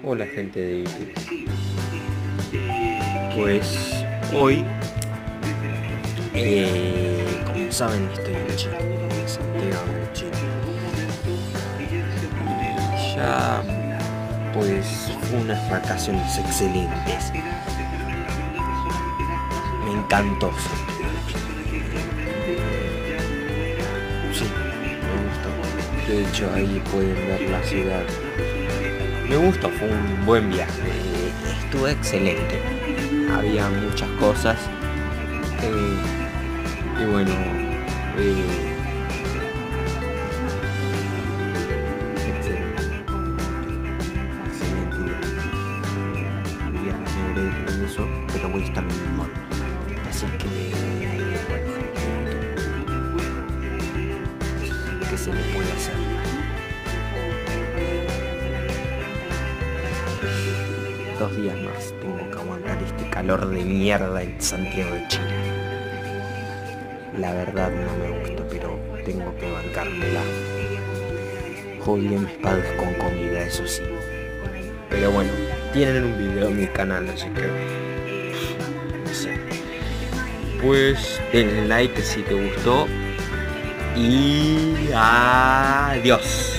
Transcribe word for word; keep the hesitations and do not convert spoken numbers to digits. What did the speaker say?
Hola gente de YouTube. Pues hoy, eh, como saben, estoy en Chile, en Santiago de Chile. Y ya, pues, fue unas vacaciones excelentes. Me encantó Santiago de Chile. Sí, me gustó. De hecho, ahí pueden ver la ciudad. Me gustó, fue un buen viaje, estuvo excelente, había muchas cosas eh, y bueno, eh, excelente, excelente día. Ya me veré en eso, pero voy a estar en el mall, así que bueno, ¿qué se le puede hacer? Dos días más tengo que aguantar este calor de mierda en Santiago de Chile. La verdad no me gusta, pero tengo que bancármela. Jodí a mis padres con comida, eso sí. Pero bueno, tienen un video en mi canal, así que no sé. Pues denle like si te gustó. Y adiós.